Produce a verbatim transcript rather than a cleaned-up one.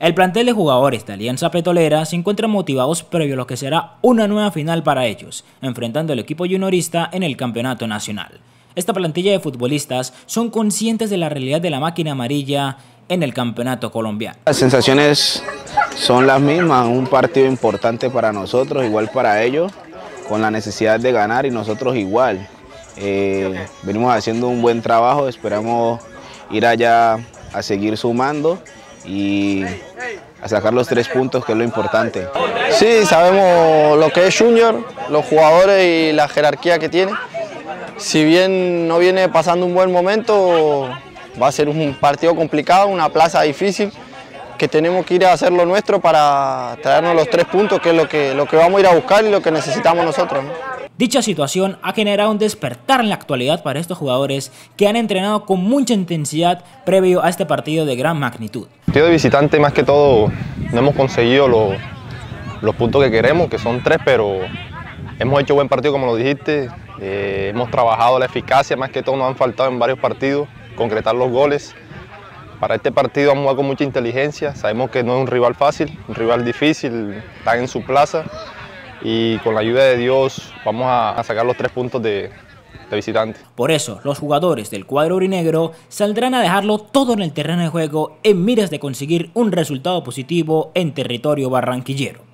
El plantel de jugadores de Alianza Petrolera se encuentran motivados previo a lo que será una nueva final para ellos, enfrentando al equipo juniorista en el campeonato nacional. Esta plantilla de futbolistas son conscientes de la realidad de la máquina amarilla en el campeonato colombiano. Las sensaciones son las mismas, un partido importante para nosotros, igual para ellos, con la necesidad de ganar y nosotros igual. Eh, venimos haciendo un buen trabajo, esperamos ir allá a seguir sumando y a sacar los tres puntos, que es lo importante. Sí, sabemos lo que es Junior, los jugadores y la jerarquía que tiene. Si bien no viene pasando un buen momento, va a ser un partido complicado, una plaza difícil, que tenemos que ir a hacer lo nuestro para traernos los tres puntos, que es lo que, lo que vamos a ir a buscar y lo que necesitamos nosotros, ¿no? Dicha situación ha generado un despertar en la actualidad para estos jugadores que han entrenado con mucha intensidad previo a este partido de gran magnitud. El partido de visitante, más que todo, no hemos conseguido los, los puntos que queremos, que son tres, pero hemos hecho buen partido, como lo dijiste. Eh, hemos trabajado la eficacia, más que todo nos han faltado en varios partidos concretar los goles. Para este partido vamos a jugar con mucha inteligencia, sabemos que no es un rival fácil, un rival difícil, están en su plaza y con la ayuda de Dios vamos a, a sacar los tres puntos de, de visitante. Por eso, los jugadores del cuadro aurinegro saldrán a dejarlo todo en el terreno de juego en miras de conseguir un resultado positivo en territorio barranquillero.